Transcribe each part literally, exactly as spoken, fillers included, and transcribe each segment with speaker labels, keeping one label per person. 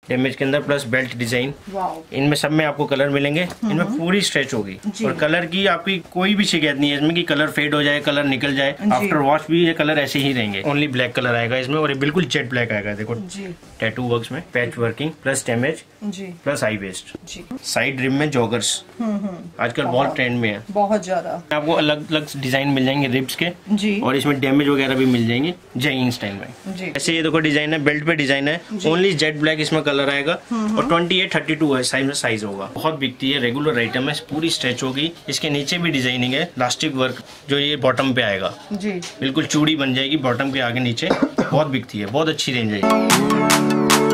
Speaker 1: Damage के अंदर plus belt design. इनमें सब में आपको कलर मिलेंगे, इनमें पूरी स्ट्रेच होगी और कलर की आपकी कोई भी शिकायत नहीं है इसमें कि कलर फेड हो जाए, कलर निकल जाए। आफ्टर वॉश भी ये कलर ऐसे ही रहेंगे। ओनली ब्लैक कलर आएगा इसमें और ये बिल्कुल जेट ब्लैक आएगा। देखो टैटू वर्क्स में patch working plus damage plus high waist. Side rim में जॉगर्स आजकल बहुत ट्रेंड में है, बहुत ज्यादा। आपको अलग अलग डिजाइन मिल जाएंगे रिब्स के जी, और इसमें डैमेज वगैरह भी मिल जाएंगे जैन स्टाइल में जी। ऐसे ये देखो डिजाइन है, बेल्ट पे डिजाइन है, ओनली जेट ब्लैक इसमें कलर आएगा और ट्वेंटी एट थर्टी टू है साइज में साइज होगा। बहुत बिकती है, रेगुलर आइटम है, पूरी स्ट्रेच होगी। इसके नीचे भी डिजाइनिंग है, प्लास्टिक वर्क जो ये बॉटम पे आएगा जी, बिल्कुल चूड़ी बन जाएगी बॉटम के आगे नीचे। बहुत बिकती है, बहुत अच्छी रेंज है।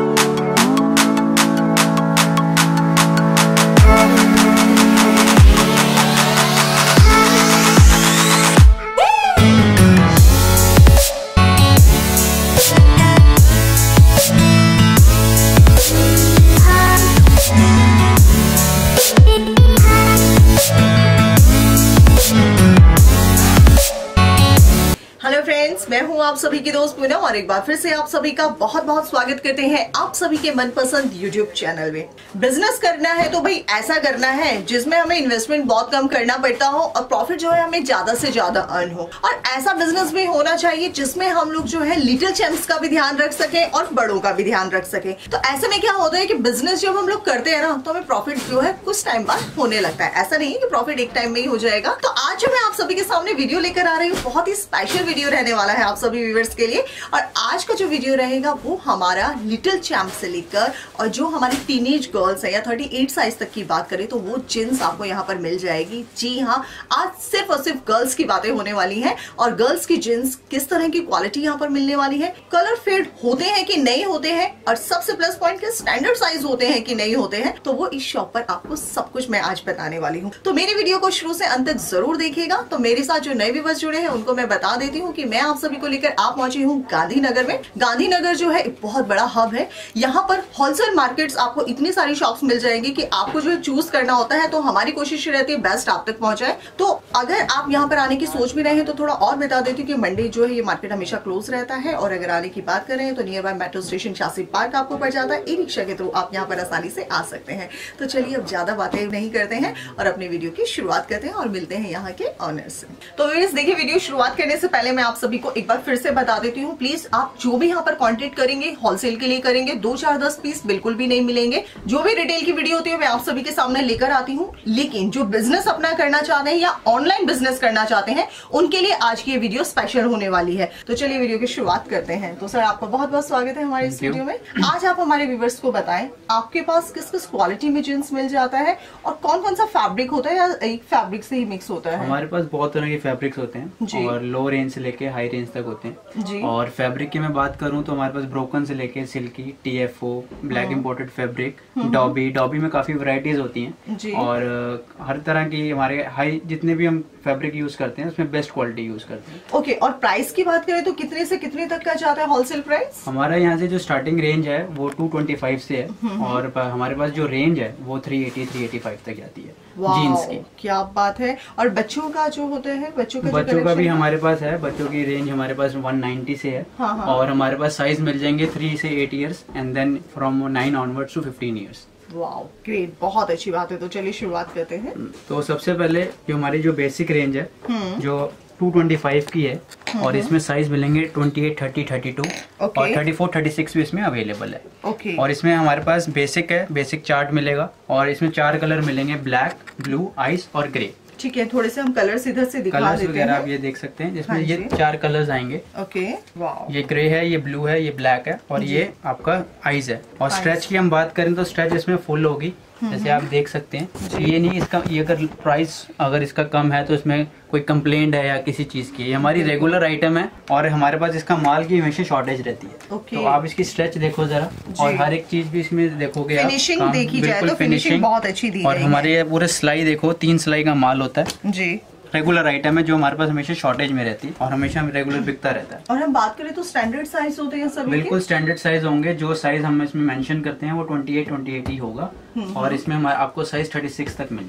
Speaker 2: मैं हूं आप सभी की दोस्त पूनम और एक बार फिर से आप सभी का बहुत बहुत स्वागत करते हैं आप सभी के मनपसंद यूट्यूब चैनल में। बिजनेस करना है तो भाई ऐसा करना है जिसमें हमें इन्वेस्टमेंट बहुत कम करना पड़ता हो और प्रॉफिट जो है हमें ज्यादा से ज्यादा अर्न हो, और ऐसा बिजनेस भी होना चाहिए जिसमें हम लोग जो है लिटिल चैम्प्स का भी ध्यान रख सके और बड़ों का भी ध्यान रख सके। तो ऐसे में क्या होता है कि बिजनेस जब हम लोग करते हैं ना तो हमें प्रॉफिट जो है कुछ टाइम बाद होने लगता है। ऐसा नहीं है कि प्रॉफिट एक टाइम में ही हो जाएगा। तो आज जो मैं आप सभी के सामने वीडियो लेकर आ रही हूँ, बहुत ही स्पेशल वीडियो रहने वाला है आप सभी व्यूअर्स के लिए। और आज का जो वीडियो रहेगा वो हमारा लिटिल चैम्प से लेकर और जो हमारी टीनेज गर्ल्स है या अड़तीस साइज तक की बात करें तो वो जींस आपको यहाँ पर मिल जाएगी। जी हाँ, आज सिर्फ और सिर्फ गर्ल्स की बातें होने वाली हैं और गर्ल्स की जींस किस तरह की क्वालिटी यहाँ पर मिलने वाली है, कलर फेड होते हैं कि नहीं होते हैं, और सबसे प्लस पॉइंट के स्टैंडर्ड साइज होते हैं कि नहीं होते हैं, तो वो इस शॉप पर आपको सब कुछ मैं आज बताने वाली हूँ। तो मेरी वीडियो को शुरू से अंत तक जरूर देखिएगा। तो मेरे साथ जो नए व्यूअर्स जुड़े हैं उनको मैं बता देती हूँ कि मैं आप सभी को लेकर आप पहुंची हूँ गांधीनगर में। गांधीनगर जो है एक बहुत बड़ा हब है। यहाँ पर होलसेल मार्केट्स आपको इतनी सारी शॉप्स मिल जाएंगी कि आपको जो है चूज करना होता है, तो हमारी कोशिश रहती है बेस्ट आप तक पहुंचाए। तो अगर आप यहाँ पर आने की सोच भी रहे हैं तो थोड़ा और बता देती हूँ कि मंडे जो है ये मार्केट हमेशा क्लोज रहता है, और अगर आने की बात करें तो नियर बाय मेट्रो स्टेशन शासी पार्क आपको पड़ जाता है। ई रिक्शा के थ्रू आप यहाँ पर आसानी से आ सकते हैं। तो चलिए अब ज्यादा बातें नहीं करते हैं और अपने वीडियो की शुरुआत करते हैं और मिलते हैं यहाँ के ऑनर से। तो देखिए, वीडियो शुरुआत करने से पहले मैं आप सभी को एक बार फिर से बता देती हूँ, प्लीज आप जो भी यहाँ पर कॉन्टेक्ट करेंगे होलसेल के लिए करेंगे, दो चार दस पीस बिल्कुल भी नहीं मिलेंगे। जो भी रिटेल की वीडियो होती है मैं आप सभी के सामने लेकर आती हूँ, लेकिन जो बिजनेस अपना करना चाहते हैं या ऑनलाइन बिजनेस करना चाहते हैं उनके लिए आज की ये वीडियो स्पेशल होने वाली है। तो चलिए वीडियो की शुरुआत करते हैं। तो सर, आपका बहुत बहुत स्वागत है हमारे इस वीडियो में। आज आप हमारे व्यूअर्स को बताएं आपके पास किस किस क्वालिटी में जींस मिल जाता है और कौन कौन सा फैब्रिक होता है या एक फैब्रिक से ही मिक्स होता है? हमारे पास बहुत तरह के फैब्रिक्स होते हैं और लो रेंज से लेके हाई रेंज तक होते हैं। और फैब्रिक की मैं बात करूं तो हमारे पास ब्रोकन से लेके silky, TFO, black imported fabric, dobby dobby में काफी वैरायटीज होती हैं और हर तरह की हमारे हाई जितने भी हम फैब्रिक यूज करते हैं उसमें बेस्ट क्वालिटी यूज करते हैं। ओके okay, और प्राइस की बात करें तो कितने से कितने तक का जाता है होलसेल प्राइस? हमारा यहाँ से जो स्टार्टिंग रेंज है वो टू ट्वेंटी फाइव से है और हमारे पास जो रेंज है वो three eighty three eighty five तक जाती है जीन्स की। क्या बात है। और बच्चों का जो होता है, बच्चों का बच्चों का भी हमारे पास है। बच्चों की रेंज हमारे पास वन नाइंटी से है। हाँ हाँ। और हमारे पास साइज मिल जाएंगे थ्री से eight years and then from nine onwards to fifteen years. Wow, great, बहुत अच्छी बात है। तो चलिए शुरुआत करते हैं। तो सबसे पहले जो हमारी जो बेसिक रेंज है जो टू ट्वेंटी फाइव की है और इसमें साइज मिलेंगे twenty eight, thirty, thirty two और थर्टी फोर, थर्टी सिक्स भी इसमें अवेलेबल है। ओके। और इसमें हमारे पास बेसिक है, बेसिक चार्ट मिलेगा और इसमें चार कलर मिलेंगे, ब्लैक, ब्लू, आइस और ग्रे। ठीक है, थोड़े से हम कलर्स इधर से दिखा देते हैं। वगैरह आप ये देख सकते हैं जिसमें हाँ ये चार कलर्स आएंगे। Okay, wow. ये ग्रे है, ये ब्लू है, ये ब्लैक है और ये आपका आइज है। और स्ट्रेच की हम बात करें तो स्ट्रेच इसमें फुल होगी, जैसे आप देख सकते हैं। ये नहीं इसका, ये अगर प्राइस अगर इसका कम है तो इसमें कोई कंप्लेंट है या किसी चीज की, ये हमारी रेगुलर आइटम है और हमारे पास इसका माल की हमेशा शॉर्टेज रहती है। okay. तो आप इसकी स्ट्रेच देखो जरा और हर एक चीज भी इसमें देखोगे, फिनिशिंग देखी जाए तो फिनिशिंग बहुत अच्छी दी है। और हमारे पूरे सिलाई देखो, तीन सिलाई का माल होता है जी। रेगुलर आइटम है जो हमारे पास हमेशा शॉर्टेज में रहती है और हमेशा हम रेगुलर बिकता रहता है। और हम बात करें तो स्टैंडर्ड साइज होते हैं सभी? बिल्कुल स्टैंडर्ड साइज होंगे। जो साइज हम इसमें मेंशन करते हैं वो ट्वेंटी एट, ट्वेंटी एट ही होगा और इसमें आपको साइज थर्टी सिक्स तक मिल जाएंगे।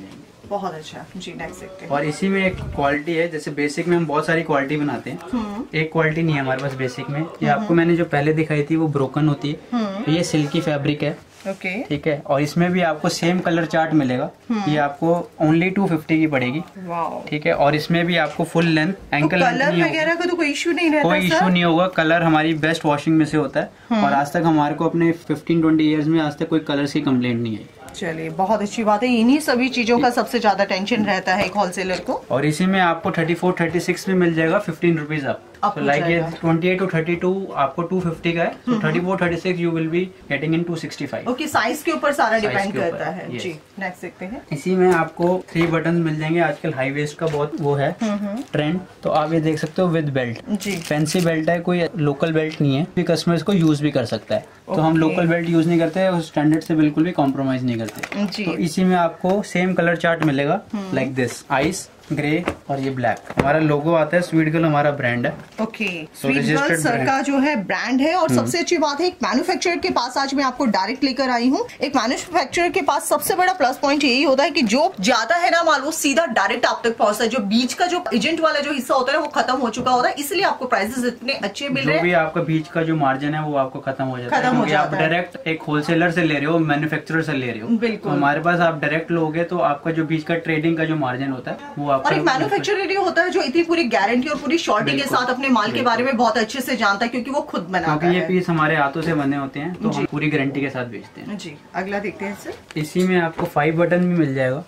Speaker 2: बहुत अच्छा जी। नेक्स्ट देखते हैं।
Speaker 3: और इसी में एक क्वालिटी है, जैसे बेसिक में हम बहुत सारी क्वालिटी बनाते हैं, एक क्वालिटी नहीं है हमारे पास बेसिक में। ये आपको मैंने जो पहले दिखाई थी वो ब्रोकन होती है, तो ये सिल्की फैब्रिक है।
Speaker 2: Okay okay.
Speaker 3: ठीक है। और इसमें भी आपको सेम कलर चार्ट मिलेगा, ये आपको ओनली टू फिफ्टी की पड़ेगी। ठीक है। और इसमें भी आपको फुल लेंथ एंकल
Speaker 2: तो कलर वगैरह का तो कोई इशू नहीं रहता?
Speaker 3: कोई इशू नहीं होगा। कलर हमारी बेस्ट वॉशिंग में से होता है और आज तक हमारे को अपने फिफ्टीन ट्वेंटी इयर्स में आज तक कोई कलर की कंप्लेंट नहीं आई।
Speaker 2: चलिए बहुत अच्छी बात है। इन्हीं सभी चीजों का सबसे ज्यादा टेंशन रहता है एक होलसेलर को।
Speaker 3: और इसी में आपको थर्टी फोर थर्टी सिक्स में मिल जाएगा फिफ्टीन रुपीज आप। तो लाइक ये twenty eight to thirty two आपको टू फिफ्टी का है, तो thirty four thirty six you will be getting in two sixty five.
Speaker 2: Okay, size के ऊपर सारा डिपेंड करता है जी। नेक्स्ट देखते हैं।
Speaker 3: इसी में आपको थ्री बटन मिल जाएंगे। आजकल हाई वेस्ट का बहुत वो है ट्रेंड, तो आप ये देख सकते हो विद बेल्ट जी। फैंसी बेल्ट है, कोई लोकल बेल्ट नहीं है, कस्टमर इसको यूज भी कर सकता है। तो हम लोकल बेल्ट यूज नहीं करते, उस स्टैंडर्ड से बिल्कुल भी कॉम्प्रोमाइज नहीं करते जी। तो इसी में आपको सेम कलर चार्ट मिलेगा लाइक दिस, आइस ग्रे और ये ब्लैक। हमारा लोगो आता है, स्वीट गर्ल हमारा ब्रांड है।
Speaker 2: ओके, स्वीट गर्ल सर का जो है ब्रांड है। और सबसे अच्छी बात है, एक मैन्युफैक्चरर के पास आज मैं आपको डायरेक्ट लेकर आई हूँ। एक मैन्युफैक्चरर के पास सबसे बड़ा प्लस पॉइंट यही होता है कि जो ज्यादा है ना माल, वो सीधा डायरेक्ट आप तक पहुंचता है। जो बीच का जो एजेंट वाला जो हिस्सा होता है वो खत्म हो चुका होता है, इसलिए आपको प्राइसेस इतने अच्छे मिल रहे हैं।
Speaker 3: जो भी आपका बीच का जो मार्जिन है वो आपको खत्म हो जाता है,
Speaker 2: खत्म हो जाता
Speaker 3: आप डायरेक्ट एक होलसेलर से ले रहे हो, मैन्युफैक्चरर से ले रहे हो।
Speaker 2: बिल्कुल।
Speaker 3: हमारे पास आप डायरेक्ट लोगे तो आपका जो बीच का ट्रेडिंग का जो मार्जिन होता है वो आपका
Speaker 2: होता है, जो इतनी पूरी गारंटी और पूरी शॉर्टी के साथ अपने माल के बारे में बहुत अच्छे से जानता है, क्योंकि वो खुद बनाता है।
Speaker 3: क्योंकि ये पीस हमारे हाथों से बने होते हैं, तो हम पूरी गारंटी के साथ बेचते हैं
Speaker 2: जी। अगला देखते हैं सर।
Speaker 3: इसी में आपको फाइव बटन भी मिल जाएगा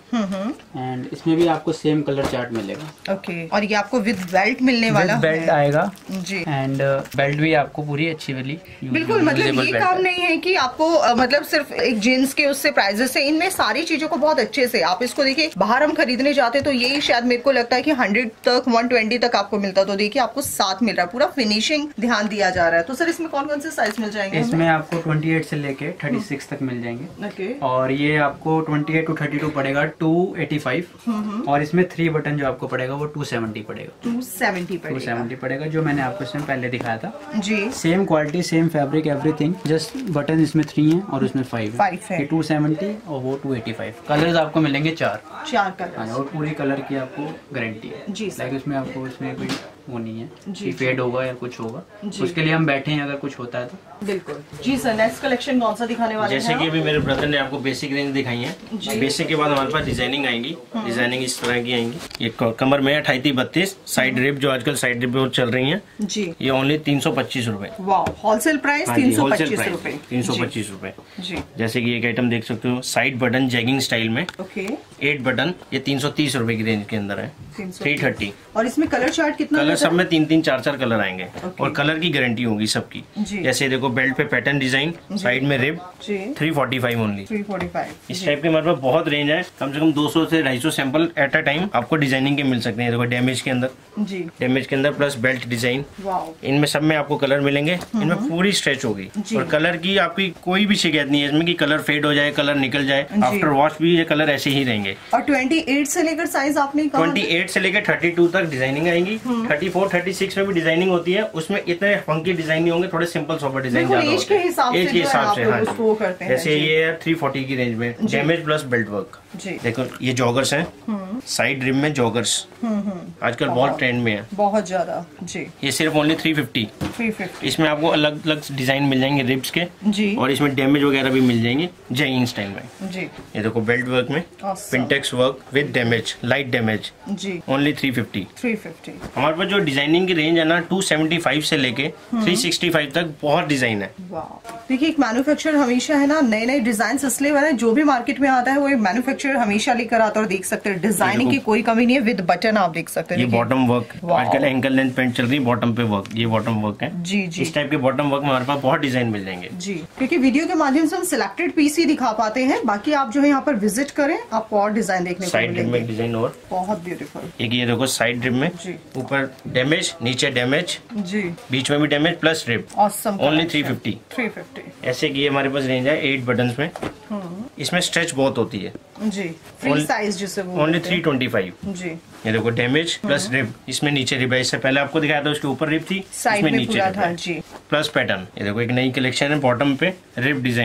Speaker 3: एंड इसमें भी आपको सेम कलर चार्ट मिलेगा।
Speaker 2: ओके, और ये आपको विद बेल्ट मिलने वाला है।
Speaker 3: बेल्ट आएगा
Speaker 2: जी।
Speaker 3: एंड बेल्ट भी आपको पूरी अच्छी वाली।
Speaker 2: बिल्कुल, मतलब ये काम नहीं है कि आपको मतलब सिर्फ एक जींस के उससे प्राइजेस से, इनमें सारी चीजों को बहुत अच्छे से आप इसको देखिए। बाहर हम खरीदने जाते तो यही शायद मेरे को लगता है कि हंड्रेड तक वन ट्वेंटी तक आपको मिलता, तो देखिए आपको साथ मिल रहा है, पूरा फिनिशिंग ध्यान दिया जा रहा है। तो सर इसमें कौन कौन से साइज मिल जाएंगे?
Speaker 3: इसमें आपको अट्ठाईस से लेके छत्तीस तक मिल जाएंगे।
Speaker 2: ओके।
Speaker 3: और ये आपको अट्ठाईस टू बत्तीस पड़ेगा टू एटी फाइव। और इसमें थ्री बटन जो आपको पड़ेगा वो टू सेवेंटी पड़ेगा।
Speaker 2: टू सेवेंटी पड़ेगा।
Speaker 3: टू सेवेंटी पड़ेगा, जो मैंने आपको इसमें पहले दिखाया था
Speaker 2: जी। Same
Speaker 3: quality, same fabric, everything, just button इसमें थ्री है और उसमें फाइव
Speaker 2: फाइव है।
Speaker 3: टू सेवेंटी और वो टू एटी फाइव। कलर्स आपको मिलेंगे चार
Speaker 2: चार कलर
Speaker 3: और पूरी कलर की आपको गारंटी है जी। लाइक उसमें आपको इसमें कोई वो नहीं है कि फेड होगा या कुछ होगा, उसके लिए हम बैठे हैं अगर कुछ होता है तो।
Speaker 2: बिल्कुल जी सर। नेक्स्ट कलेक्शन कौन सा दिखाने वाले हैं?
Speaker 1: जैसे कि अभी मेरे ब्रदर ने आपको बेसिक रेंज दिखाई है। बेसिक के बाद हमारे पास डिजाइनिंग आएंगी। डिजाइनिंग इस तरह की आएंगी। ये कमर में अट्ठाईस बत्तीस साइड रिप, जो आजकल साइड रिप चल रही है जी। ये ओनली तीन सौ पच्चीस रूपए।
Speaker 2: होलसेल प्राइस तीन सौ पच्चीस रूपए।
Speaker 1: तीन सौ पच्चीस रूपए
Speaker 2: जी।
Speaker 1: जैसे की एक आइटम देख सकते हो, साइड बटन जैगिंग स्टाइल में।
Speaker 2: ओके।
Speaker 1: एट बटन, ये तीन सौ तीस रूपए की रेंज के अंदर है। Three thirty.
Speaker 2: और इसमें कलर चार्ट कितना?
Speaker 1: कलर सब में तीन तीन चार चार कलर आएंगे और कलर की गारंटी होगी सबकी। जैसे देखो बेल्ट पे पैटर्न डिजाइन, साइड में rib, three forty five only. Three forty five इस टाइप के हमारे पास बहुत रेंज है। कम से कम दो सौ से ढाई सौ सैंपल एट अ टाइम आपको डिजाइनिंग के मिल सकते हैं। देखो डैमेज के अंदर जी। डैमेज के अंदर प्लस बेल्ट डिजाइन, इनमें सब में आपको कलर मिलेंगे। इनमें पूरी स्ट्रेच होगी और कलर की आपकी कोई भी शिकायत नहीं है इसमें कि कलर फेड हो जाए, कलर निकल जाए। आफ्टर वॉश भी ये कलर ऐसे ही रहेंगे।
Speaker 2: और अट्ठाईस से लेकर साइज आपने कहा
Speaker 1: अट्ठाईस से लेकर बत्तीस तक डिजाइनिंग आएंगी। चौंतीस, छत्तीस में भी डिजाइनिंग होती है। उसमें इतने फंकी डिजाइन नहीं होंगे, थोड़े सिंपल सोबर डिजाइन ज्यादा होते हैं। एज के हिसाब से हाँ जी। जैसे ये है थ्री फोर्टी की रेंज में, डैमेज प्लस बेल्ट वर्क। देखो ये जॉगर्स हैं, साइड रिम में जॉगर्स आजकल बहुत ट्रेंड में है, बहुत ज्यादा जी। ये सिर्फ ओनली थ्री फिफ्टी। इसमें आपको अलग अलग डिजाइन मिल जाएंगे रिब्स के जी। और इसमें डैमेज वगैरह भी मिल जाएंगे जैगिंग स्टाइल में जी। ये देखो बेल्ट वर्क में pintucks work with damage, light damage जी। Only three fifty. Three fifty हमारे पास जो डिजाइनिंग की रेंज है ना, टू सेवेंटी फाइव से लेके थ्री सिक्सटी फाइव तक बहुत डिजाइन है।
Speaker 2: देखिए एक मैन्युफैक्चरर हमेशा है ना नए नए डिजाइन इसलिए बना, जो भी मार्केट में आता है वो एक मैन्युफैक्चरर हमेशा लेकर आता है। और देख सकते हैं डिजाइनिंग की कोई कमी नहीं है, विद बटन आप देख सकते हैं।
Speaker 1: ये बॉटम वर्क, आजकल एंकल लेंथ पैंट चल रही है, बॉटम पे वर्क, ये बॉटम वर्क है जी जी। इस टाइप के बॉटम वर्क में हमारे पास बहुत डिजाइन मिल जाएंगे जी। क्योंकि वीडियो के माध्यम से हम सिलेक्टेड पीस ही दिखा पाते हैं, बाकी आप जो है यहाँ पर विजिट करें आपको और डिजाइन देखने को मिलेंगे। साइड रिब में डिजाइन और बहुत ब्यूटीफुल। एक ये देखो साइड रिब में ऊपर डैमेज, नीचे डैमेज जी, बीच में भी damage plus rib. Only three fifty. Three fifty ऐसे की हमारे पास रेंज है एट बटन में। इसमें स्ट्रेच बहुत होती है जी। फ्री साइज जिसे ओनली थ्री ट्वेंटी फाइव जी। ये देखो डैमेज प्लस रिब, इसमें नीचे रिब है। इससे पहले आपको दिखाया था उसके ऊपर रिब थी, इसमें नीचे रिब है जी। प्लस पैटर्न, ये देखो एक नई कलेक्शन है, बॉटम पे रिब डिजाइनिंग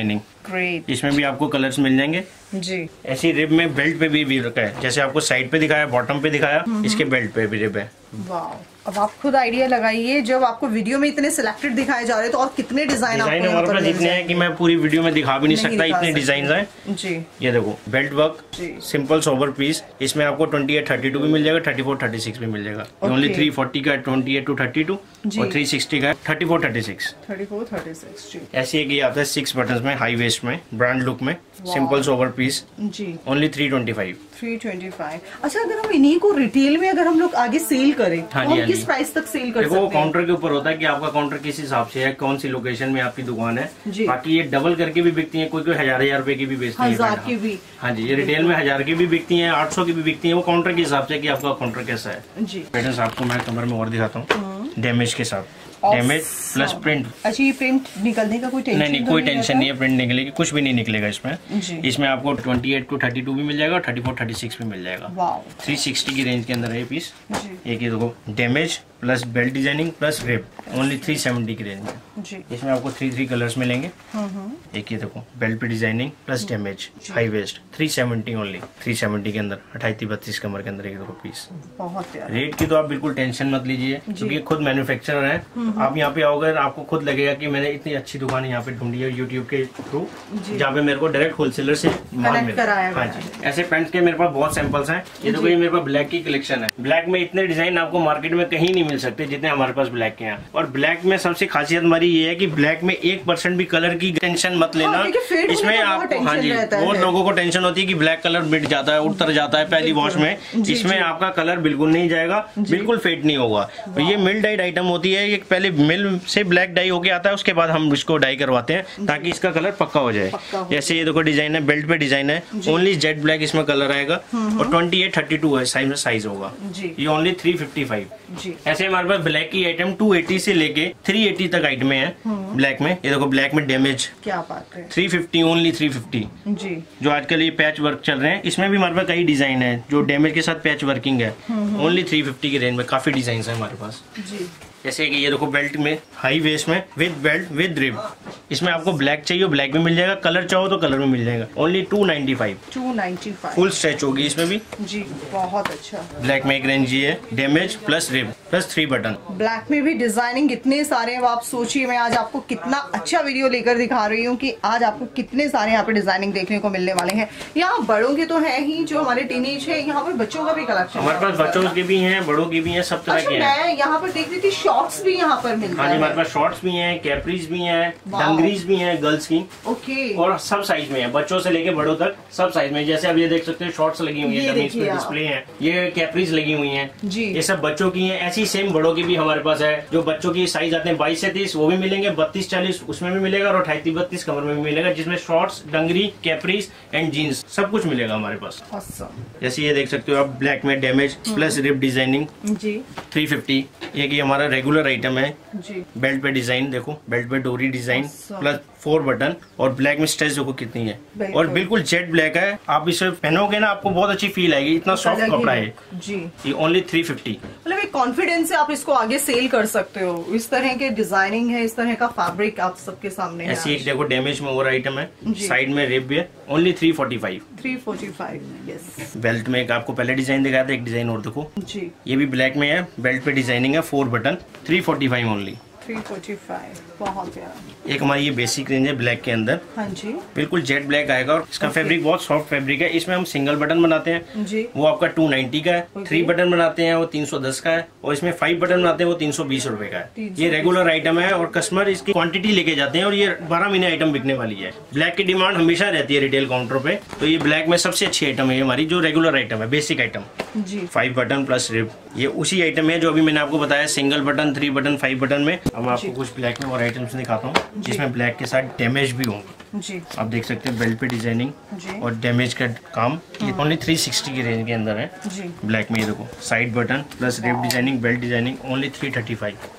Speaker 2: ग्रेट।
Speaker 1: इसमें भी आपको कलर्स मिल जाएंगे
Speaker 2: जी।
Speaker 1: ऐसी रिब में बेल्ट पे भी, भी रखा है, जैसे आपको साइड पे दिखाया, बॉटम पे दिखाया, इसके बेल्ट पे भी रिब है।
Speaker 2: वाह, अब आप खुद आइडिया लगाइए, जब आपको वीडियो में इतने सिलेक्टेड दिखाए जा रहे हैं तो और कितने डिजाइन
Speaker 1: डिजाइन हमारे पास इतने हैं कि मैं पूरी वीडियो में दिखा भी नहीं सकता, इतने डिजाइन हैं
Speaker 2: जी।
Speaker 1: ये देखो belt work, simple sober piece, इसमें आपको ट्वेंटी एट थर्टी टू भी मिल जाएगा, थर्टी फोर थर्टी सिक्स भी मिल जाएगा। ओनली थ्री फोर्टी का twenty eight to thirty two और थ्री सिक्सटी का thirty four thirty six
Speaker 2: thirty four thirty six.
Speaker 1: ऐसी एक ये आता है सिक्स बटन में, हाई वेस्ट में, ब्रांड लुक में, सिंपल सोबर पीस
Speaker 2: जी।
Speaker 1: Only three twenty five.
Speaker 2: Three twenty five. अच्छा, अगर हम इन्हीं को रिटेल में अगर हम लोग आगे सेल करें
Speaker 1: हाँ
Speaker 2: तो हम किस प्राइस तक सेल कर सकते हैं?
Speaker 1: देखो काउंटर के ऊपर होता है कि आपका काउंटर किस हिसाब से है, कौन सी लोकेशन में आपकी दुकान है।
Speaker 2: जी।
Speaker 1: बाकी ये डबल करके भी बिकती है, कोई कोई हजार हजार रुपए की भी बेचती है,
Speaker 2: हजार की भी।
Speaker 1: हाँ जी, ये रिटेल में हजार की भी बिकती है, आठ सौ की भी बिकती है, वो काउंटर के हिसाब से कि आपका काउंटर कैसा है
Speaker 2: जी।
Speaker 1: पैटर्न आपको मैं कमर में और दिखाता हूँ डैमेज के साथ, डैमेज प्लस प्रिंट।
Speaker 2: अच्छा, ये प्रिंट निकलने का कोई टेंशन
Speaker 1: नहीं नहीं, कोई टेंशन नहीं है, प्रिंट निकलेगी, कुछ भी नहीं निकलेगा इसमें।
Speaker 2: जी।
Speaker 1: इसमें आपको twenty eight to thirty two भी मिल जाएगा, थर्टी फोर थर्टी सिक्स भी मिल जाएगा।
Speaker 2: वाओ।
Speaker 1: थ्री सिक्सटी की रेंज के अंदर है ये पीस।
Speaker 2: जी।
Speaker 1: एक ये देखो damage plus belt designing plus rib, only three seventy की रेंज में
Speaker 2: जी।
Speaker 1: इसमें आपको थ्री थ्री कलर्स मिलेंगे। एक ये देखो बेल्ट पे designing plus damage, high waist, three seventy only, three seventy के अंदर अट्ठाईस बत्तीस कमर के अंदर एक देखो पीस।
Speaker 2: बहुत प्यारा।
Speaker 1: रेट की तो आप बिल्कुल टेंशन मत लीजिए, क्योंकि खुद मैन्युफैक्चरर है। आप यहाँ पे आओगे आपको खुद लगेगा कि मैंने इतनी अच्छी दुकान यहाँ पे ढूंढी है यूट्यूब के थ्रू, जहाँ पे मेरे को डायरेक्ट होलसेलर से माल मिला। हाँ जी, ऐसे पैंट्स के मेरे पास बहुत सैंपल्स हैं। ये देखो ये मेरे पास ब्लैक की कलेक्शन है। ब्लैक में इतने डिजाइन आपको मार्केट में कहीं नहीं मिल सकते जितने हमारे पास ब्लैक के हैं। और ब्लैक में सबसे खासियत हमारी ये है कि ब्लैक में एक परसेंट भी कलर की टेंशन मत लेना। इसमें आपको हाँ जी, बहुत लोगों को टेंशन होती है कि ब्लैक कलर मिट जाता है, उतर जाता है पहली वॉश में। इसमें आपका कलर बिल्कुल नहीं जाएगा, बिल्कुल फेड नहीं होगा। ये मिल डाइड आइटम होती है, ये पहले मिल से ब्लैक डाई होके आता है, उसके बाद हम इसको डाई करवाते हैं ताकि इसका कलर पक्का हो जाए। जैसे ये देखो डिजाइन है, बेल्ट पे डिजाइन है, ओनली जेट ब्लैक इसमें कलर आएगा और ट्वेंटी एट थर्टी टू है साइज में साइज होगा। ये ओनली थ्री फिफ्टी फाइव। ऐसे हमारे पास ब्लैक की आइटम टू एटी से लेके थ्री एटी तक आइटम है ब्लैक में। ये देखो ब्लैक में डैमेज,
Speaker 2: क्या बात है,
Speaker 1: three fifty only three fifty
Speaker 2: जी।
Speaker 1: जो आजकल ये पैच वर्क चल रहे हैं, इसमें भी हमारे पास कई डिजाइन है जो डैमेज के साथ पैच वर्किंग है। ओनली थ्री फिफ्टी की रेंज में काफी डिजाइन है हमारे पास
Speaker 2: जी।
Speaker 1: जैसे कि ये देखो बेल्ट में, हाई वेस्ट में, विद बेल्ट विद रिब। इसमें आपको ब्लैक चाहिए ब्लैक भी मिल जाएगा, कलर चाहो तो कलर में मिल जाएगा। Only two ninety five.
Speaker 2: Two ninety five
Speaker 1: full stretch होगी इसमें भी
Speaker 2: जी। बहुत अच्छा।
Speaker 1: ब्लैक में एक रेंज ये है, damage plus rib plus three button.
Speaker 2: Black में भी डिजाइनिंग इतने सारे हैं, आप सोचिए मैं आज आपको कितना अच्छा वीडियो लेकर दिखा रही हूँ कि आज आपको कितने सारे यहाँ पे डिजाइनिंग देखने को मिलने वाले हैं। यहाँ बड़ों के तो है ही, जो हमारे टीनेज है, यहाँ पर बच्चों का भी कलेक्शन।
Speaker 1: हमारे पास बच्चों के भी हैं, बड़ों की भी हैं, सब तरह के हैं।
Speaker 2: मैं यहाँ पर देख रही थी शॉर्ट्स भी यहाँ पर मिलता
Speaker 1: हाँ जी,
Speaker 2: है।
Speaker 1: हमारे पास शॉर्ट्स भी हैं, कैपरीज भी हैं, डंगरीज भी हैं गर्ल्स की।
Speaker 2: ओके।
Speaker 1: और सब साइज में है, बच्चों से लेके बड़ों तक सब साइज में। जैसे अब ये देख सकते हैं शॉर्ट्स लगी हुई है, डमीज पे डिस्प्ले है, ये कैपरीज लगी हुई है
Speaker 2: जी।
Speaker 1: ये सब बच्चों की है। ऐसी सेम बड़ों की भी हमारे पास है, जो बच्चों की साइज आते हैं बाईस से तीस, वो भी मिलेंगे, बत्तीस चालीस उसमें भी मिलेगा और अट्ठाईस बत्तीस कमर में भी मिलेगा, जिसमें shorts, dungaree, capris and jeans सब कुछ मिलेगा हमारे पास।
Speaker 2: awesome।
Speaker 1: जैसे ये देख सकते हो आप ब्लैक में डैमेज प्लस रिप डिजाइनिंग
Speaker 2: जी।
Speaker 1: Three fifty. ये की हमारा रेगुलर आइटम है
Speaker 2: जी।
Speaker 1: बेल्ट पे डिजाइन देखो, बेल्ट पे डोरी डिजाइन प्लस फोर बटन और ब्लैक में स्ट्रेच देखो कितनी है और बिल्कुल जेट ब्लैक है। आप इसे पहनोगे ना आपको बहुत अच्छी फील आएगी, इतना सॉफ्ट कपड़ा है
Speaker 2: जी।
Speaker 1: ये ओनली थ्री फिफ्टी।
Speaker 2: मतलब एक कॉन्फिडेंस से आप इसको आगे सेल कर सकते हो। इस तरह के डिजाइनिंग है, इस तरह का फैब्रिक आप सबके सामने है।
Speaker 1: ऐसी एक देखो डैमेज में और आइटम है, साइड में रिब भी है, only three forty five.
Speaker 2: Three forty five yes.
Speaker 1: Belt में एक आपको पहले डिजाइन दिखाया था, एक डिजाइन और देखो
Speaker 2: जी।
Speaker 1: ये भी ब्लैक में है, बेल्ट पे डिजाइनिंग है, four button, three forty five only.
Speaker 2: Three forty five बहुत प्यारा।
Speaker 1: एक हमारी ये बेसिक रेंज है ब्लैक के अंदर।
Speaker 2: हाँ जी।
Speaker 1: बिल्कुल जेट ब्लैक आएगा और इसका फैब्रिक बहुत सॉफ्ट फैब्रिक है। इसमें हम सिंगल बटन बनाते हैं
Speaker 2: जी।
Speaker 1: वो आपका टू नाइन्टी का है, थ्री बटन बनाते हैं वो तीन सौ दस का है और इसमें फाइव बटन बनाते हैं वो तीन सौ बीस रुपए का है। ये रेगुलर आइटम है और कस्टमर इसकी क्वांटिटी लेके जाते हैं और ये बारह महीने आइटम बिकने वाली है। ब्लैक की डिमांड हमेशा रहती है रिटेल काउंटर पे, तो ये ब्लैक में सबसे अच्छी आइटम है हमारी, जो रेगुलर आइटम है, बेसिक आइटम
Speaker 2: जी।
Speaker 1: Five button plus rib. ये उसी आइटम है जो अभी मैंने आपको बताया, single button, three button, five button में। अब आपको कुछ ब्लैक में और आइटम्स दिखाता हूँ जिसमें ब्लैक के साथ डैमेज भी होंगे
Speaker 2: जी।
Speaker 1: आप देख सकते हैं बेल्ट पे डिजाइनिंग और डैमेज का काम। ये ओनली थ्री सिक्सटी की रेंज के अंदर है
Speaker 2: जी।
Speaker 1: ब्लैक में। ये देखो side button plus rib designing, belt designing, only three thirty five.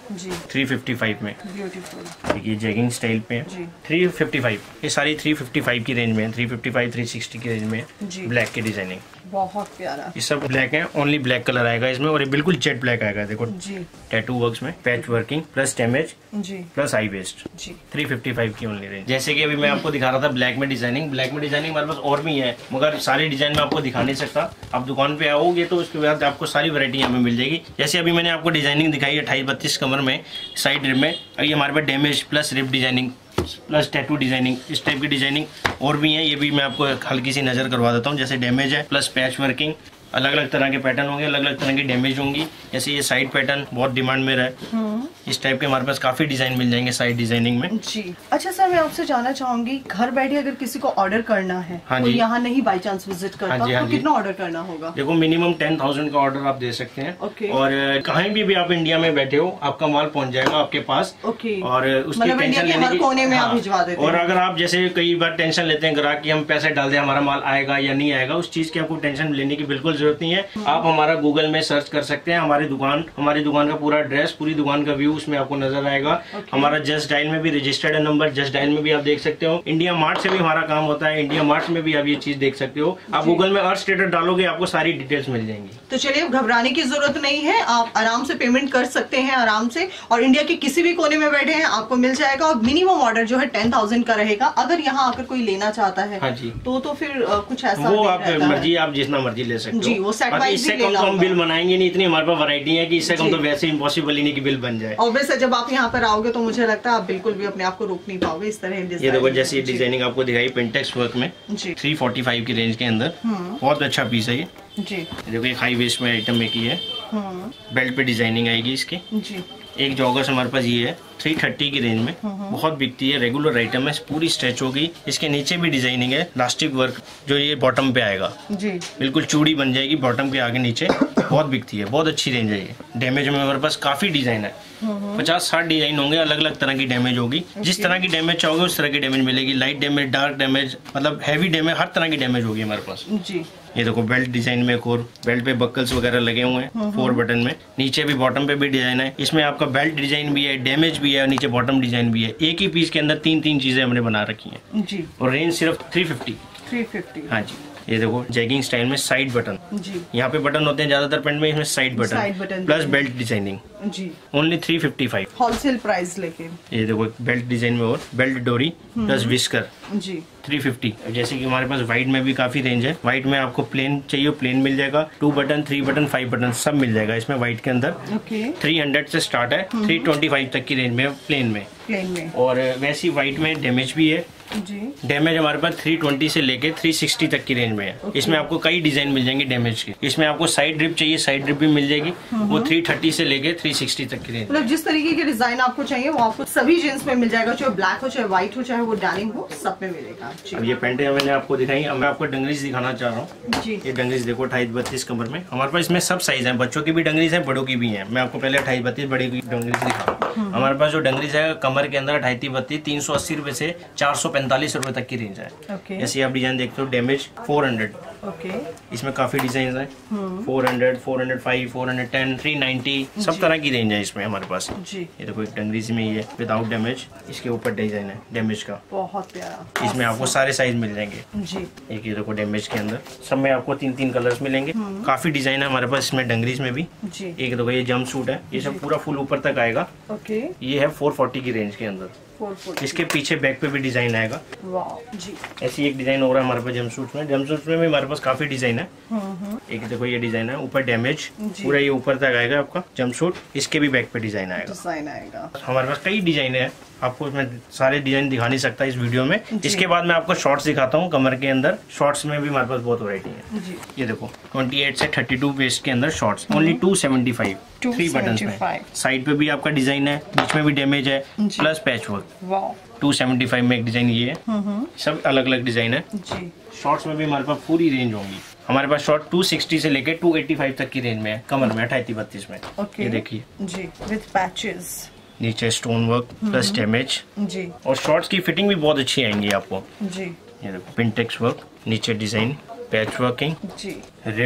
Speaker 2: जी,
Speaker 1: थ्री फिफ्टी फाइव में।
Speaker 2: ब्यूटीफुल।
Speaker 1: देखिए जैगिंग स्टाइल पे है, थ्री फिफ्टी फाइव। ये सारी थ्री फिफ्टी फाइव की रेंज में है, three fifty five, three sixty की रेंज में है। ब्लैक की डिजाइनिंग,
Speaker 2: बहुत प्यारा।
Speaker 1: ये सब ब्लैक है, ओनली ब्लैक कलर आएगा इसमें, और ये बिल्कुल जेट ब्लैक आएगा। देखो जी, टैटू वर्क्स में पैच वर्किंग प्लस डैमेज जी प्लस हाई वेस्ट जी, थ्री फिफ्टी फाइव की ओनली रेंज। जैसे कि अभी मैं आपको दिखा रहा था ब्लैक में डिजाइनिंग, ब्लैक में डिजाइनिंग हमारे पास और भी है, मगर सारी डिजाइन में आपको दिखा नहीं सकता। आप दुकान पे आओगे तो उसके बाद आपको सारी वैरायटी यहाँ पे मिल जाएगी। जैसे अभी मैंने आपको डिजाइनिंग दिखाई अट्ठाईस बत्तीस कमर में साइड रिप में, ये हमारे पास damage plus rip designing plus tattoo designing, इस टाइप की डिजाइनिंग और भी है। ये भी मैं आपको हल्की सी नजर करवा देता हूँ। जैसे डैमेज है प्लस पैच वर्किंग, अलग अलग तरह के पैटर्न होंगे, अलग अलग तरह की डैमेज होंगी। जैसे ये साइड पैटर्न बहुत डिमांड में रहा है, इस टाइप के हमारे पास काफी डिजाइन मिल जाएंगे साइड डिजाइनिंग में
Speaker 2: जी। अच्छा सर, मैं आपसे जानना चाहूंगी, घर बैठे अगर किसी को ऑर्डर करना है, हाँ तो यहाँ नहीं बाई चांस विजिट करता, हाँ जी, हाँ तो कितना ऑर्डर करना होगा?
Speaker 1: देखो मिनिमम टेन थाउजेंड का ऑर्डर आप दे सकते हैं।
Speaker 2: ओके।
Speaker 1: और कहीं भी भी आप इंडिया में बैठे हो आपका माल पहुंच जाएगा आपके पास।
Speaker 2: ओके।
Speaker 1: और उसकी टेंशन लेने की,
Speaker 2: कोने में आप भिजवा देते हैं।
Speaker 1: और अगर आप जैसे कई बार टेंशन लेते हैं ग्राहक की हम पैसे डाल दें हमारा माल आएगा या नहीं आएगा, उस चीज की आपको टेंशन लेने की बिल्कुल जरूरत नहीं है। आप हमारा गूगल में सर्च कर सकते हैं, हमारी दुकान हमारी दुकान का पूरा एड्रेस, पूरी दुकान का व्यू उसमें आपको नजर आएगा। okay. हमारा जस्ट डायल में भी रजिस्टर्ड है नंबर, जस्ट डायल में भी आप देख सकते हो। इंडिया मार्ट से भी हमारा काम होता है, इंडिया मार्ट में भी आप ये चीज देख सकते हो। आप गूगल में अर्थ स्टेटस डालोगे आपको सारी डिटेल्स मिल जाएंगी।
Speaker 2: तो चलिए घबराने की जरूरत नहीं है, आप आराम से पेमेंट कर सकते हैं आराम से, और इंडिया के किसी भी कोने में बैठे हैं आपको मिल जाएगा। और मिनिमम ऑर्डर जो है टेन थाउजेंड का रहेगा। अगर यहाँ आकर कोई लेना चाहता है, हाँ जी, तो तो फिर आ, कुछ ऐसा
Speaker 1: वो आप मर्जी, आप जितना मर्जी ले सकते हो
Speaker 2: जी। वो सेट वाइज भी लेना
Speaker 1: हम बिल बनाएंगे नहीं, इतनी हमारे पास वैरायटी है कि इससे कम तो वैसे इम्पॉसिबल ही नहीं कि बिल बन जाए।
Speaker 2: और वैसे जब आप यहाँ पर आओगे तो मुझे लगता है आप बिल्कुल भी अपने आप को रोक नहीं पाओगे इस तरह।
Speaker 1: ये देखो जैसे डिजाइनिंग आपको दिखाई पेंटेक्स वर्क में थ्री फोर्टी फाइव की रेंज के अंदर, बहुत अच्छा पीस है ये जी। देखो एक हाई वेस्ट में आइटम में की है, बेल्ट पे डिजाइनिंग आएगी इसकी जी। एक जॉगर्स हमारे पास ये है थ्री थर्टी की रेंज में, बहुत बिकती है, रेगुलर आइटम है, पूरी स्ट्रेच होगी। इसके नीचे भी डिजाइनिंग है, प्लास्टिक वर्क जो ये बॉटम पे आएगा जी, बिल्कुल चूड़ी बन जाएगी बॉटम के आगे नीचे, बहुत बिकती है, बहुत अच्छी रेंज है ये। डैमेज में हमारे पास काफी डिजाइन है, पचास साठ डिजाइन होंगे, अलग अलग तरह की डैमेज होगी। जिस तरह की डैमेज चाहोगे उस तरह की डैमेज मिलेगी, लाइट डैमेज, डार्क डैमेज, मतलब हैवी डैमेज, हर तरह की डैमेज होगी हमारे पास जी। ये देखो बेल्ट डिजाइन में एक और बेल्ट पे बकल्स वगैरह लगे हुए हैं फोर बटन में, नीचे भी बॉटम पे भी डिजाइन है। इसमें आपका बेल्ट डिजाइन भी है, डैमेज भी है, नीचे बॉटम डिजाइन भी है। एक ही पीस के अंदर तीन तीन चीजें हमने बना रखी हैं जी। और रेंज सिर्फ थ्री फिफ्टी।
Speaker 2: थ्री फिफ्टी
Speaker 1: हाँ जी। ये देखो जैगिंग स्टाइल में साइड बटन जी, यहाँ पे बटन होते हैं ज्यादातर पैंट में, इसमें side button, side button plus belt designing जी, only three fifty five
Speaker 2: wholesale price लेके।
Speaker 1: ये देखो बेल्ट डिजाइन में और बेल्ट डोरी प्लस विस्कर
Speaker 2: जी,
Speaker 1: थ्री फिफ्टी। जैसे कि हमारे पास व्हाइट में भी काफी रेंज है, व्हाइट में आपको प्लेन चाहिए प्लेन मिल जाएगा, two button, three button, five button सब मिल जाएगा इसमें व्हाइट के अंदर। थ्री हंड्रेड से स्टार्ट है, थ्री ट्वेंटी फाइव तक की रेंज में प्लेन में
Speaker 2: प्लेन में।
Speaker 1: और वैसी व्हाइट में डैमेज भी है जी। डैमेज हमारे पास थ्री ट्वेंटी से लेके थ्री सिक्सटी तक की रेंज में है। okay. इसमें आपको कई डिजाइन मिल जाएंगे डैमेज के। इसमें आपको साइड ड्रिप चाहिए, साइड ड्रिप भी मिल जाएगी, वो थ्री थर्टी से लेके थ्री सिक्सटी तक की रेंज।
Speaker 2: मतलब जिस तरीके के डिजाइन आपको चाहिए वो आपको सभी जींस में मिल जाएगा, चाहे ब्लैक हो, चाहे व्हाइट हो, चाहे वो डेनिम हो, सब में मिलेगा।
Speaker 1: अब ये पैंटे मैंने आपको दिखाई, अब मैं आपको डंगरीज दिखाना चाह रहा हूँ जी। ये डंगरीज देखो अट्ठाईस बत्तीस कमर में, हमारे पास इसमें सब साइज है, बच्चों की भी डंगरीज है, बड़ों की भी है। मैं आपको पहले अट्ठाईस बत्तीस बड़ी की डंगरीज दिखाऊँ। हमारे पास जो डंगरीज है कमर के अंदर अट्ठाईस बत्तीस तीन सौ अस्सी रुपए से चार सौ पैंतालीस रुपए तक की रेंज है। okay. जैसे आप डिजाइन देखते हो डैमेज फोर हंड्रेड, ओके, इसमें काफी डिजाइन है, four hundred, four hundred five, four hundred ten, three ninety, सब तरह की रेंज है इसमें हमारे पास जी। ये देखो एक डंगरीज में ये विदाउट डैमेज, इसके ऊपर डिजाइन है डैमेज का, बहुत प्यारा। इसमें आपको सारे साइज मिल जाएंगे जी। एक ये देखो डैमेज के अंदर सब में आपको तीन तीन कलर्स मिलेंगे, काफी डिजाइन है हमारे पास इसमें डंगरीज में भी जी। एक देखो ये जंप सूट है, ये सब पूरा फुल ऊपर तक आएगा, ओके, ये है फोर फोर्टी की रेंज के अंदर। इसके पीछे बैक पे भी डिजाइन आएगा जी। ऐसी एक डिजाइन हो रहा है हमारे पास जंपसूट में, जंपसूट में भी हमारे पास काफी डिजाइन है। एक देखो ये डिजाइन है, ऊपर डैमेज पूरा ये ऊपर तक आएगा आपका जंपसूट, इसके भी बैक पे डिजाइन आएगा डिजाइन आएगा हमारे पास कई डिजाइन है, आपको इसमें सारे डिजाइन दिखा नहीं सकता इस वीडियो में। इसके बाद मैं आपको शॉर्ट्स दिखाता हूँ कमर के अंदर, शॉर्ट्स में भी हमारे पास बहुत वैरायटी है जी। ये देखो अट्ठाईस से थर्टी टू वेस्ट के अंदर shorts, only two seventy five, three buttons में, साइड पे भी आपका डिजाइन है, बीच में भी डैमेज है, plus patch work. Two seventy five में एक डिजाइन ये है, सब अलग अलग डिजाइन है जी। शॉर्ट्स में भी हमारे पास पूरी रेंज होंगी, हमारे पास शॉर्ट टू सिक्सटी से लेके टू एटी फाइव तक की रेंज में है, कमर में अट्ठाईस बत्तीस में। okay. ये देखिए जी, विद पैचेस, नीचे स्टोन वर्क प्लस डैमेज जी। और शॉर्ट्स की फिटिंग भी बहुत अच्छी आएंगी आपको जी। ये देखो पिंटेक्स वर्क, नीचे डिजाइन, पैच वर्किंग जी, रिब,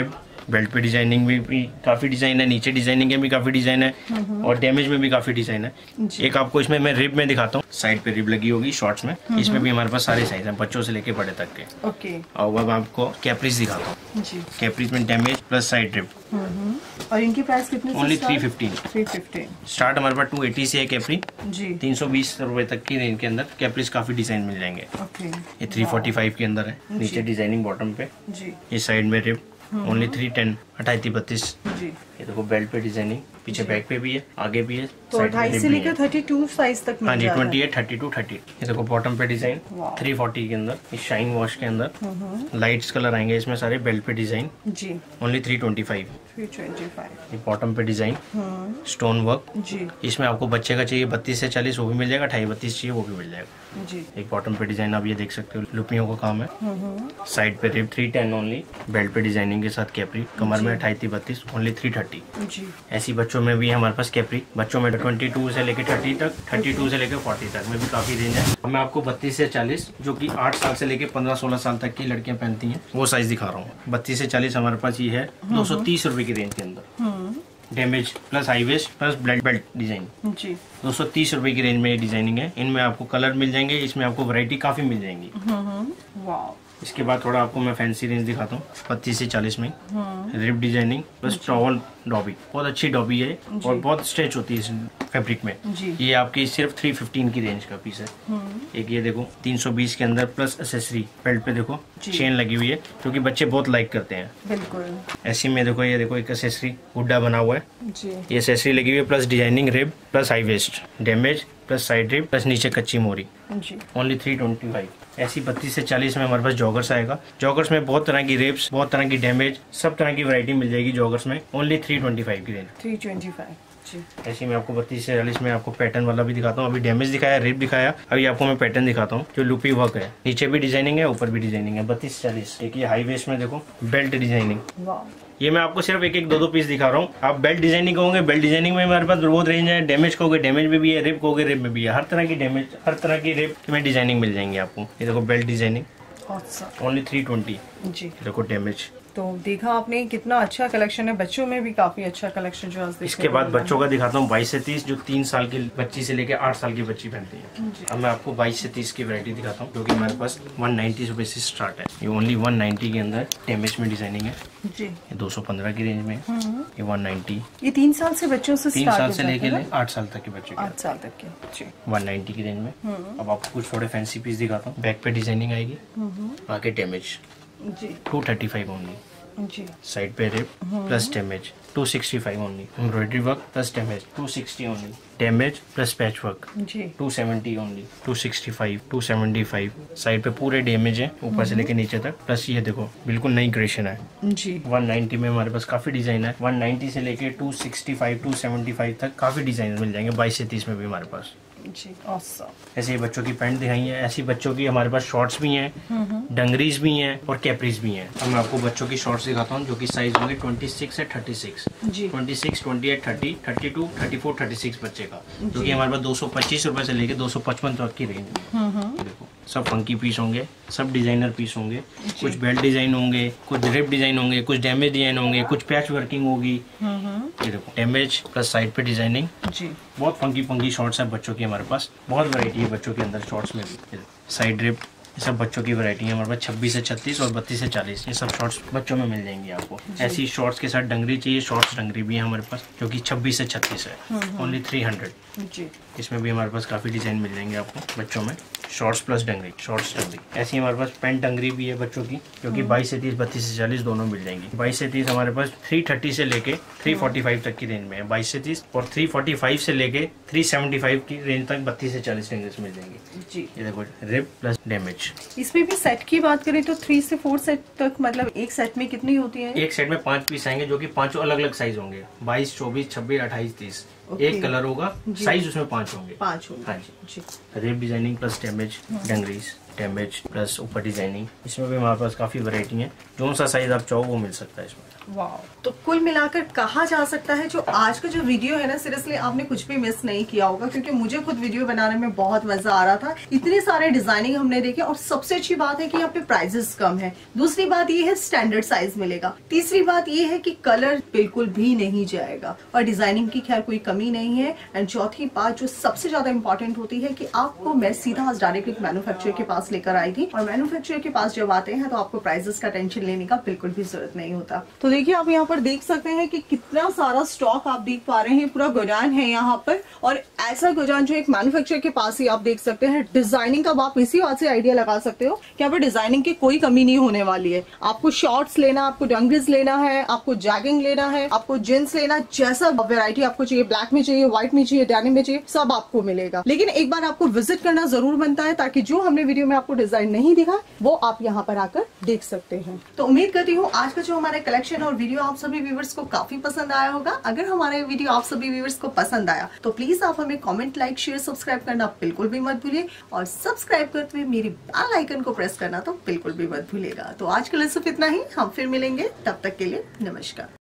Speaker 1: बेल्ट पे डिजाइनिंग में भी काफी डिजाइन है, नीचे डिजाइनिंग में भी काफी डिजाइन है और डैमेज में भी काफी डिजाइन है। एक आपको इसमें मैं रिब में दिखाता हूँ, साइड पे रिब लगी होगी शॉर्ट्स में, इसमें भी हमारे पास सारे साइज हैं, बच्चों से लेके बड़े तक के।
Speaker 2: ओके।
Speaker 1: और अब आपको कैप्रीज दिखाता हूँ। कैप्रीज में डैमेज प्लस साइड रिब।
Speaker 2: और इनकी प्राइस कितनी?
Speaker 1: Only three fifteen.
Speaker 2: Three fifteen
Speaker 1: start हमारे पास टू एटी से है कैप्री
Speaker 2: जी।
Speaker 1: तीन सौ बीस रुपए तक की रेंज के अंदर कैप्रीज काफी डिजाइन मिल जाएंगे।
Speaker 2: ओके।
Speaker 1: ये थ्री फोर्टी फाइव के अंदर है, नीचे डिजाइनिंग बॉटम पे
Speaker 2: जी।
Speaker 1: ये साइड में रिब ओनली थ्री टेन अट्ठाईस बत्तीस
Speaker 2: जी।
Speaker 1: ये देखो बेल्ट पे डिजाइनिंग, पीछे बैक पे भी है, आगे भी है,
Speaker 2: तो अट्ठाईस से लेकर थर्टी टू साइज तक मिल
Speaker 1: हाँ जी,
Speaker 2: जाएगा।
Speaker 1: Twenty eight thirty two thirty. ये देखो बॉटम पे डिजाइन थ्री फोर्टी के अंदर, ये शाइन वॉश के अंदर लाइट्स कलर आएंगे इसमें सारे, बेल्ट पे डिजाइन
Speaker 2: जी
Speaker 1: only three twenty five.
Speaker 2: Three twenty five.
Speaker 1: ये बॉटम पे डिजाइन स्टोन वर्क
Speaker 2: जी।
Speaker 1: इसमें आपको बच्चे का चाहिए बत्तीस से चालीस वो भी मिल जाएगा, अठाई बत्तीस चाहिए वो भी मिल जाएगा
Speaker 2: जी।
Speaker 1: एक बॉटम पे डिजाइन आप ये देख सकते हो, लुपियों का काम है। साइड पे rib three ten only, belt पे डिजाइनिंग के साथ कैप्री, कमर में अट्ठाईस बत्तीस ओनली थ्री थर्टी
Speaker 2: जी।
Speaker 1: ऐसी बच्चों में भी है हमारे पास कैप्री, बच्चों में ट्वेंटी टू से लेकर थर्टी तक, थर्टी टू से लेकर फोर्टी तक में भी काफी रेंज है। मैं आपको बत्तीस से चालीस जो कि आठ साल से लेकर पंद्रह सोलह साल तक की लड़कियां पहनती हैं वो साइज दिखा रहा हूँ। बत्तीस से चालीस हमारे पास ये है दो सौ तीस रुपए की रेंज के अंदर, damage plus high waist plus black belt design
Speaker 2: जी।
Speaker 1: दो सौ तीस रुपए की रेंज में ये डिजाइनिंग है। इनमें आपको कलर मिल जाएंगे, इसमें आपको वैरायटी काफी मिल जाएंगी।
Speaker 2: वाओ।
Speaker 1: इसके बाद थोड़ा आपको मैं फैंसी रेंज दिखाता हूँ, पच्चीस से चालीस में रिब डिजाइनिंग बस टॉवल डॉबी, बहुत अच्छी डॉबी है और बहुत स्ट्रेच होती है इस फैब्रिक में
Speaker 2: जी।
Speaker 1: ये आपकी सिर्फ थ्री फिफ्टीन की रेंज का पीस है। एक ये देखो तीन सौ बीस के अंदर प्लस एसेसरी, बेल्ट पे देखो चेन लगी हुई है क्योंकि बच्चे बहुत लाइक करते हैं।
Speaker 2: बिल्कुल।
Speaker 1: ऐसी में देखो ये देखो एक एसेसरी गुड्डा बना हुआ है
Speaker 2: जी।
Speaker 1: ये एसेसरी लगी हुई है plus designing rib plus high waist, damage plus side rib plus नीचे कच्ची मोरी
Speaker 2: जी।
Speaker 1: Only three twenty five. ऐसी बत्तीस से चालीस में हमारे पास जॉगर्स आएगा, जॉगर्स में बहुत तरह की रिब्स, बहुत तरह की डैमेज, सब तरह की वैरायटी मिल जाएगी जॉगर्स में ओनली थ्री ट्वेंटी फाइव की रेंज।
Speaker 2: थ्री ट्वेंटी फाइव जी।
Speaker 1: ऐसे मैं आपको बत्तीस से चालीस में आपको पैटर्न वाला भी दिखाता हूँ। अभी डैमेज दिखाया, रिब दिखाया, अभी आपको मैं पैटर्न दिखाता हूँ जो लुपी वर्क है, नीचे भी डिजाइनिंग है ऊपर भी डिजाइनिंग है। बत्तीस चालीस एक ये हाई वेस्ट में देखो बेल्ट डिजाइनिंग, ये मैं आपको सिर्फ एक एक दो दो पीस दिखा रहा हूँ। आप बेल्ट डिजाइनिंग कहोगे, बेल्ट डिजाइनिंग में हमारे पास बहुत रेंज है, डैमेज कहोगे डैमेज में भी है, रिब कहोगे रिब में भी है, हर तरह की डैमेज हर तरह की रिब में डिजाइनिंग मिल जाएंगी आपको। ये देखो belt designing only three twenty
Speaker 2: जी।
Speaker 1: देखो डैमेज।
Speaker 2: तो देखा आपने कितना अच्छा कलेक्शन है, बच्चों में भी काफी अच्छा कलेक्शन जो आज।
Speaker 1: इसके बाद बच्चों का दिखाता हूँ बाईस से तीस जो तीन साल की बच्ची से लेकर आठ साल की बच्ची पहनती है। अब मैं आपको बाईस से तीस की वैरायटी दिखाता हूँ जो कि हमारे पास वन नाइन्टी रुपए से स्टार्ट है। ये ओनली वन नाइन्टी के अंदर डैमेज में डिजाइनिंग है
Speaker 2: जी।
Speaker 1: ये दो सौ पंद्रह की रेंज में, ये वन नाइन्टी।
Speaker 2: ये तीन साल से बच्चों से
Speaker 1: तीन साल से लेकर आठ साल तक के बच्चे
Speaker 2: आठ साल तक के
Speaker 1: वन नाइन्टी की रेंज में। अब आपको कुछ थोड़े फैंसी पीस दिखाता हूँ। बैक पे डिजाइनिंग आएगी, आगे डैमेज
Speaker 2: जी।
Speaker 1: टू थर्टी फाइव ओनली
Speaker 2: जी।
Speaker 1: साइड पे rip plus damage two sixty five only, embroidery work plus damage two sixty only, damage plus patch work
Speaker 2: जी।
Speaker 1: Two seventy only, two sixty five, two seventy five. Side पे पूरे damage है ऊपर से लेके नीचे तक, प्लस ये देखो बिल्कुल नई क्रिएशन है
Speaker 2: जी।
Speaker 1: वन नाइन्टी में हमारे पास काफी डिजाइन है, वन नाइन्टी से लेके two sixty five, two seventy five तक काफी डिजाइन मिल जाएंगे। बाईस से तीस में भी हमारे पास
Speaker 2: जी। awesome।
Speaker 1: ऐसे बच्चों की पैंट दिखाई है, ऐसी बच्चों की हमारे पास शॉर्ट्स भी हैं, डंगरीज भी हैं और कैपरीज भी हैं। अब मैं आपको बच्चों की शॉर्ट्स दिखाता हूँ जो कि साइज होंगे ट्वेंटी सिक्स से थर्टी सिक्स
Speaker 2: जी।
Speaker 1: Twenty six, twenty eight, thirty, thirty two, thirty four, thirty six बच्चे का, जो कि हमारे पास दो सौ पच्चीस रुपए से लेके दो सौ पचपन तक की रेंज में। देखो सब फंकी पीस होंगे, सब डिजाइनर पीस होंगे, कुछ बेल्ट डिजाइन होंगे, कुछ रिप डिजाइन होंगे, कुछ डैमेज डिजाइन होंगे, कुछ पैच वर्किंग होगी। ये देखो डैमेज प्लस साइड पे डिजाइनिंग जी। बहुत फंकी फंकी शॉर्ट्स है बच्चों की हमारे पास, बहुत वैरायटी है बच्चों के अंदर शॉर्ट्स में भी। साइड रिप ये सब बच्चों की वैरायटी है हमारे पास, छब्बीस से छत्तीस और बत्तीस से चालीस ये सब शॉर्ट्स बच्चों में मिल जाएंगी आपको। ऐसी शॉर्ट्स के साथ डंगरी चाहिए, शॉर्ट्स डंगरी भी है हमारे पास जो कि छब्बीस से छत्तीस है ओनली थ्री हंड्रेड जी। इसमें भी हमारे पास काफी डिजाइन मिल जाएंगे आपको बच्चों में, shorts plus dungaree, shorts dungaree. ऐसी हमारे पास पेंट डंगरी भी है बच्चों की जो कि बाईस से तीस, बत्तीस से चालीस दोनों मिल जाएंगी। बाईस से तीस हमारे पास थ्री थर्टी से लेके थ्री फोर्टी फाइव तक की रेंज में है बाईस से तीस, और थ्री फोर्टी फाइव से लेके थ्री सेवेंटी फाइव की रेंज तक बत्तीस से चालीस रेंजेस मिल जाएंगी जी। ये देखो रिप प्लस डैमेज।
Speaker 2: इसमें भी सेट की बात करें तो थ्री से फोर सेट तक, मतलब एक सेट में कितनी होती है?
Speaker 1: एक सेट में पांच पीस आएंगे जो कि पांचों अलग अलग साइज होंगे, बाईस, चौबीस, छब्बीस, अट्ठाईस, तीस। एक कलर होगा, साइज उसमें पांच होंगे।
Speaker 2: पांच होंगे
Speaker 1: हाँ जी। Rip designing plus damage dungarees, damage plus ऊपर डिजाइनिंग। इसमें भी हमारे पास काफी वैरायटी है, जो सा साइज आप चाहो वो मिल सकता है इसमें।
Speaker 2: वाह, तो कुल मिलाकर कहा जा सकता है जो आज का जो वीडियो है ना, सीरियसली आपने कुछ भी मिस नहीं किया होगा, क्योंकि मुझे खुद वीडियो बनाने में बहुत मजा आ रहा था। इतने सारे डिजाइनिंग हमने देखे और सबसे अच्छी बात है कि यहाँ पे प्राइसेस कम है। दूसरी बात ये है स्टैंडर्ड साइज मिलेगा। तीसरी बात ये है कि कलर बिल्कुल भी नहीं जाएगा और डिजाइनिंग की खैर कोई कमी नहीं है। एंड चौथी बात जो सबसे ज्यादा इंपॉर्टेंट होती है कि आपको मैं सीधा डायरेक्टली मैन्युफैक्चरर के पास लेकर आई थी, और मैन्युफैक्चरर के पास जब आते हैं तो आपको प्राइसेस का टेंशन लेने का बिल्कुल भी जरूरत नहीं होता। तो देखिए आप यहाँ पर देख सकते हैं कि कितना सारा स्टॉक आप देख पा रहे हैं, पूरा गोदान है यहाँ पर। और ऐसा गोदान जो एक मैन्युफैक्चरर के पास ही आप देख सकते हैं। डिजाइनिंग का आप इसी बात से आइडिया लगा सकते हो कि यहाँ पर डिजाइनिंग की कोई कमी नहीं होने वाली है। आपको शॉर्ट्स लेना, आपको डंगरीज लेना है, आपको जैगिंग लेना है, आपको जींस लेना, जैसा वेरायटी आपको चाहिए, ब्लैक में चाहिए, व्हाइट में चाहिए, डेनिम में चाहिए, सब आपको मिलेगा। लेकिन एक बार आपको विजिट करना जरूर बनता है, ताकि जो हमने वीडियो में आपको डिजाइन नहीं दिखा वो आप यहाँ पर आकर देख सकते हैं। तो उम्मीद करती हूँ आज का जो हमारा कलेक्शन और वीडियो आप सभी व्यूअर्स को काफी पसंद आया होगा। अगर हमारा वीडियो आप सभी व्यूअर्स को पसंद आया तो प्लीज आप हमें कमेंट, लाइक, शेयर, सब्सक्राइब करना बिल्कुल भी मत भूलिए, और सब्सक्राइब करते हुए मेरी बेल आइकन को प्रेस करना तो बिल्कुल भी मत भूलिएगा। तो आज के लिए सिर्फ इतना ही, हम फिर मिलेंगे, तब तक के लिए नमस्कार।